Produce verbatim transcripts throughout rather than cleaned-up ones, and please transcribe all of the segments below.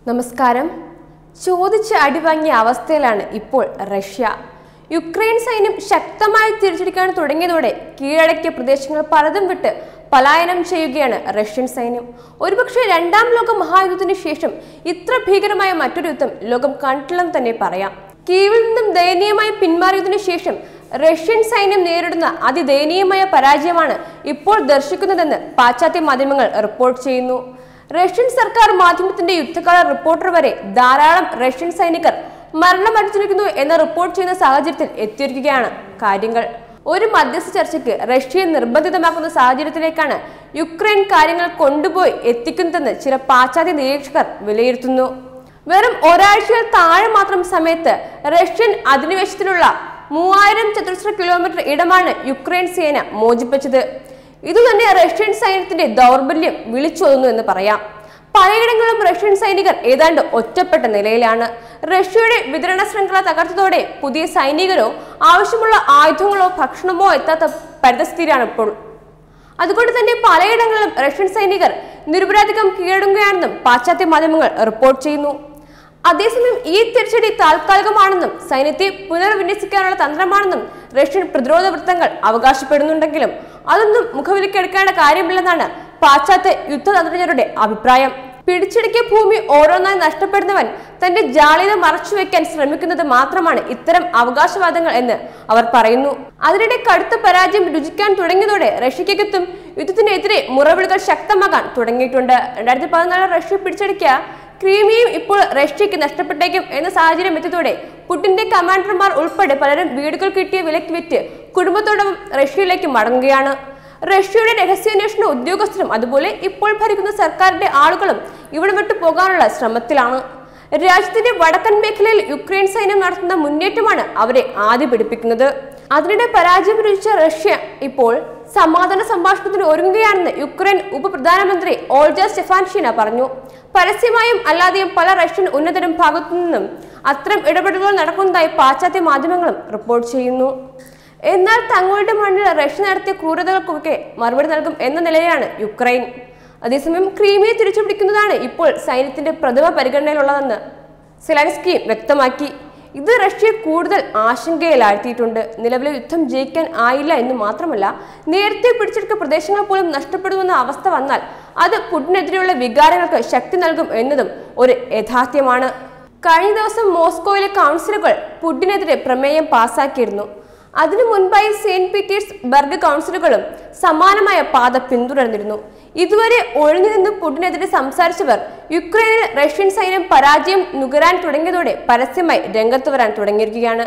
നമസ്കാരം. ചോദിച്ച അടിവാങ്ങിയ അവസ്ഥയിലാണ് ഇപ്പോൾ റഷ്യ. യുക്രൈൻ സൈന്യം ശക്തമായി തിരിച്ചടിക്കാൻ തുടങ്ങിയതോടെ കീഴടക്കിയ പ്രദേശങ്ങൾ പലതും വിട്ട് പലായനം ചെയ്യുകയാണ് റഷ്യൻ സൈന്യം. ഒരുപക്ഷെ രണ്ടാം ലോക മഹായുദ്ധത്തിന് ശേഷം ഇത്ര ഭീകരമായ മറ്റൊരു യുദ്ധം ലോകം കണ്ടിട്ടില്ലെന്ന് തന്നെ പറയാം. കീവിൽ നിന്നും ദയനീയമായി പിന്മാറിയതിനു ശേഷം റഷ്യൻ സൈന്യം നേരിടുന്ന അതിദയനീയമായ പരാജയമാണ് ഇപ്പോൾ ദർശിക്കുന്നതെന്ന് പാശ്ചാത്യ മാധ്യമങ്ങൾ റിപ്പോർട്ട് ചെയ്യുന്നു. റഷ്യൻ സർക്കാർ മാധ്യമത്തിന്റെ യുദ്ധകാല റിപ്പോർട്ടർ വരെ ധാരാളം റഷ്യൻ സൈനികർ മരണമടഞ്ഞിരിക്കുന്നു എന്ന് റിപ്പോർട്ട് ചെയ്യുന്ന സാഹചര്യത്തിൽ എത്തിയിരിക്കുകയാണ് കാര്യങ്ങൾ. ഒരു മധ്യസ്ഥ ചർച്ചയ്ക്ക് റഷ്യയെ നിർബന്ധിതമാക്കുന്ന സാഹചര്യത്തിലേക്കാണ് യുക്രൈൻ കാര്യങ്ങൾ കൊണ്ടുപോയി എത്തിക്കുന്നതെന്ന് ചില പാശ്ചാത്യ നിരീക്ഷകർ വിലയിരുത്തുന്നു. വെറും ഒരാഴ്ചയിൽ താഴെ മാത്രം സമയത്ത് റഷ്യൻ അധിനിവേശത്തിലുള്ള മൂവായിരം ചതുരശ്ര കിലോമീറ്റർ ഇടമാണ് യുക്രൈൻ സേന മോചിപ്പിച്ചത്. ഇതുതന്നെ റഷ്യൻ സൈന്യത്തിന്റെ ദൗർബല്യം വിളിച്ചോതുന്നു എന്ന് പറയാം. പലയിടങ്ങളിലും റഷ്യൻ സൈനികർ ഏതാണ്ട് ഒറ്റപ്പെട്ട നിലയിലാണ്. റഷ്യയുടെ വിതരണ ശൃംഖല തകർത്തതോടെ പുതിയ സൈനികരോ ആവശ്യമുള്ള ആയുധങ്ങളോ ഭക്ഷണമോ എത്താത്ത പരിതസ്ഥിതിയാണ് ഇപ്പോൾ. അതുകൊണ്ട് തന്നെ പലയിടങ്ങളിലും റഷ്യൻ സൈനികർ നിരപരാധികം കീഴടങ്ങുകയാണെന്നും പാശ്ചാത്യ മാധ്യമങ്ങൾ റിപ്പോർട്ട് ചെയ്യുന്നു. അതേസമയം ഈ തിരിച്ചടി താൽക്കാലികമാണെന്നും സൈന്യത്തെ പുനർവിന്യസിക്കാനുള്ള തന്ത്രമാണെന്നും റഷ്യൻ പ്രതിരോധ വൃത്തങ്ങൾ അവകാശപ്പെടുന്നുണ്ടെങ്കിലും അതൊന്നും മുഖവിലക്കെടുക്കേണ്ട കാര്യമില്ലെന്നാണ് പാശ്ചാത്യ യുദ്ധതന്ത്രജ്ഞരുടെ അഭിപ്രായം. പിടിച്ചെടുക്കിയ ഭൂമി ഓരോന്നായി നഷ്ടപ്പെടുന്നവൻ തന്റെ ജാള്യത മറച്ചുവെക്കാൻ ശ്രമിക്കുന്നത് മാത്രമാണ് ഇത്തരം അവകാശവാദങ്ങൾ എന്ന് അവർ പറയുന്നു. അതിനിടെ കടുത്ത പരാജയം രുചിക്കാൻ തുടങ്ങിയതോടെ റഷ്യക്കെത്തും യുദ്ധത്തിനെതിരെ മുറവിളികൾ ശക്തമാകാൻ തുടങ്ങിയിട്ടുണ്ട്. രണ്ടായിരത്തി പതിനാല് റഷ്യ പിടിച്ചെടുക്കിയ ക്രീമിയയും ഇപ്പോൾ റഷ്യക്ക് നഷ്ടപ്പെട്ടേക്കും എന്ന സാഹചര്യം എത്തിയതോടെ പുടിന്റെ കമാൻഡർമാർ ഉൾപ്പെടെ പലരും വീടുകൾ കിട്ടിയ വിലക്ക് വിറ്റ് കുടുംബത്തോടൊപ്പം റഷ്യയിലേക്ക് മടങ്ങുകയാണ്. റഷ്യയുടെ രഹസ്യാന്വേഷണ ഉദ്യോഗസ്ഥരും അതുപോലെ ഇപ്പോൾ ഭരിക്കുന്ന സർക്കാരിന്റെ ആളുകളും ഇവിടെ വിട്ടു പോകാനുള്ള ശ്രമത്തിലാണ്. രാജ്യത്തിന്റെ വടക്കൻ മേഖലയിൽ യുക്രൈൻ സൈന്യം നടത്തുന്ന മുന്നേറ്റമാണ് അവരെ ആദ്യ പിടിപ്പിക്കുന്നത്. അതിനിടെ പരാജയം രുചിച്ച റഷ്യ ഇപ്പോൾ സമാധാന സംഭാഷണത്തിന് ഒരുങ്ങുകയാണെന്ന് യുക്രൈൻ ഉപപ്രധാനമന്ത്രി ഓൾജ സ്റ്റെഫാൻഷീന പറഞ്ഞു. പരസ്യമായും അല്ലാതെയും പല റഷ്യൻ ഉന്നതരും ഭാഗത്തു നിന്നും അത്തരം ഇടപെടലുകൾ നടക്കുന്നതായി പാശ്ചാത്യ മാധ്യമങ്ങളും റിപ്പോർട്ട് ചെയ്യുന്നു. എന്നാൽ തങ്ങളുടെ മണ്ണിൽ റഷ്യ നടത്തിയ ക്രൂരതകൾക്കൊക്കെ മറുപടി നൽകും എന്ന നിലയിലാണ് യുക്രൈൻ. അതേസമയം ക്രീമിയെ തിരിച്ചുപിടിക്കുന്നതാണ് ഇപ്പോൾ സൈന്യത്തിന്റെ പ്രഥമ പരിഗണനയിലുള്ളതെന്ന് സെലൻസ്കി വ്യക്തമാക്കി. ഇത് റഷ്യയെ കൂടുതൽ ആശങ്കയിലാഴ്ത്തിയിട്ടുണ്ട്. നിലവിലെ യുദ്ധം ജയിക്കാൻ ആയില്ല എന്ന് മാത്രമല്ല, നേരത്തെ പിടിച്ചെടുത്ത പ്രദേശങ്ങൾ പോലും നഷ്ടപ്പെടുമെന്ന അവസ്ഥ വന്നാൽ അത് പുടിനെതിരെയുള്ള വികാരങ്ങൾക്ക് ശക്തി നൽകും എന്നതും ഒരു യാഥാർത്ഥ്യമാണ്. കഴിഞ്ഞ ദിവസം മോസ്കോയിലെ കൗൺസിലുകൾ പുടിനെതിരെ പ്രമേയം പാസാക്കിയിരുന്നു. അതിനു മുൻപായി സെയിന്റ് പീറ്റേഴ്സ് ബർഗ് കൗൺസിലുകളും സമാനമായ പാത പിന്തുടർന്നിരുന്നു. ഇതുവരെ ഒഴിഞ്ഞു നിന്ന് പുടിനെതിരെ സംസാരിച്ചവർ യുക്രൈനിൽ റഷ്യൻ സൈന്യം പരാജയം നുകരാൻ തുടങ്ങിയതോടെ പരസ്യമായി രംഗത്ത് വരാൻ തുടങ്ങിയിരിക്കുകയാണ്.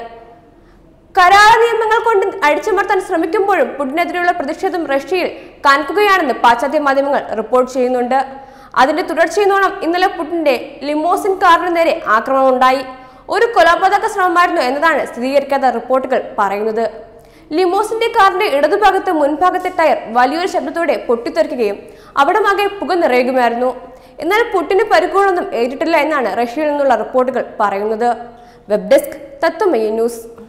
കരാർ നിയമങ്ങൾ കൊണ്ട് അടിച്ചമർത്താൻ ശ്രമിക്കുമ്പോഴും പുടിനെതിരെയുള്ള പ്രതിഷേധം റഷ്യയിൽ കനക്കുകയാണെന്ന് പാശ്ചാത്യ മാധ്യമങ്ങൾ റിപ്പോർട്ട് ചെയ്യുന്നുണ്ട്. അതിന്റെ തുടർച്ചയെന്നോണം ഇന്നലെ പുടിന്റെ ലിമോസിൻ കാറിന് നേരെ ആക്രമണമുണ്ടായി. ഒരു കൊലപാതക ശ്രമമായിരുന്നു എന്നതാണ് സ്ഥിരീകരിക്കാത്ത റിപ്പോർട്ടുകൾ പറയുന്നത്. ലിമോസിന്റെ കാറിന്റെ ഇടതുഭാഗത്ത് മുൻഭാഗത്തെ ടയർ വലിയൊരു ശബ്ദത്തോടെ പൊട്ടിത്തെറിക്കുകയും അവിടമാകെ പുക നിറയുകയായിരുന്നു. എന്നാൽ പുടിന് പരിക്കുകളൊന്നും ഏറ്റിട്ടില്ല എന്നാണ് റഷ്യയിൽ നിന്നുള്ള റിപ്പോർട്ടുകൾ പറയുന്നത്. Web desk Tatwamayi news.